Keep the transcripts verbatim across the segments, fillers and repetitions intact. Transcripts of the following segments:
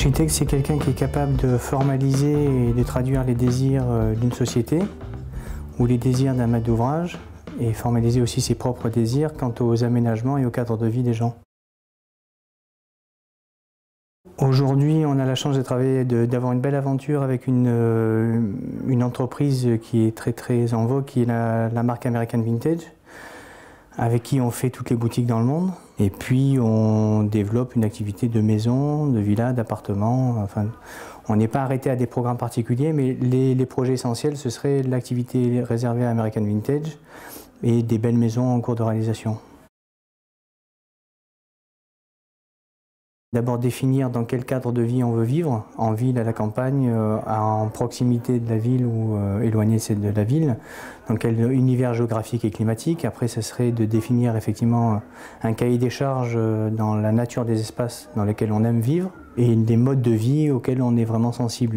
L'architecte, c'est quelqu'un qui est capable de formaliser et de traduire les désirs d'une société ou les désirs d'un maître d'ouvrage et formaliser aussi ses propres désirs quant aux aménagements et au cadre de vie des gens. Aujourd'hui, on a la chance de travailler, d'avoir une belle aventure avec une, euh, une entreprise qui est très très en vogue, qui est la, la marque American Vintage, avec qui on fait toutes les boutiques dans le monde. Et puis on développe une activité de maison, de villa, d'appartement. Enfin, on n'est pas arrêté à des programmes particuliers, mais les, les projets essentiels, ce serait l'activité réservée à American Vintage et des belles maisons en cours de réalisation. D'abord définir dans quel cadre de vie on veut vivre, en ville, à la campagne, euh, en proximité de la ville ou euh, éloigné de la ville, dans quel univers géographique et climatique. Après, ce serait de définir effectivement un cahier des charges dans la nature des espaces dans lesquels on aime vivre et des modes de vie auxquels on est vraiment sensible.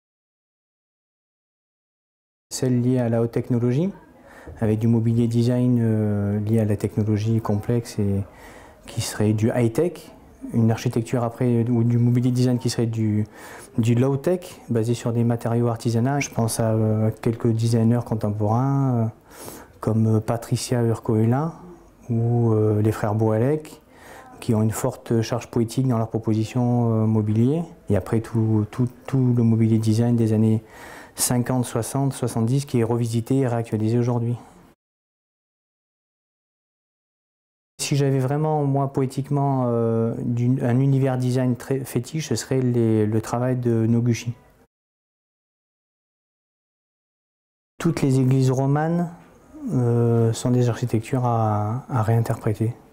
Celles liées à la haute technologie, avec du mobilier design euh, lié à la technologie complexe et qui serait du high-tech. Une architecture après, ou du mobilier design qui serait du, du low-tech, basé sur des matériaux artisanaux. Je pense à euh, quelques designers contemporains, euh, comme Patricia Urquiola ou euh, les frères Boalek, qui ont une forte charge poétique dans leurs propositions euh, mobilier. Et après tout, tout, tout le mobilier design des années cinquante, soixante, soixante-dix qui est revisité et réactualisé aujourd'hui. Si j'avais vraiment, moi, poétiquement, euh, un univers design très fétiche, ce serait les, le travail de Noguchi. Toutes les églises romanes euh, sont des architectures à, à réinterpréter.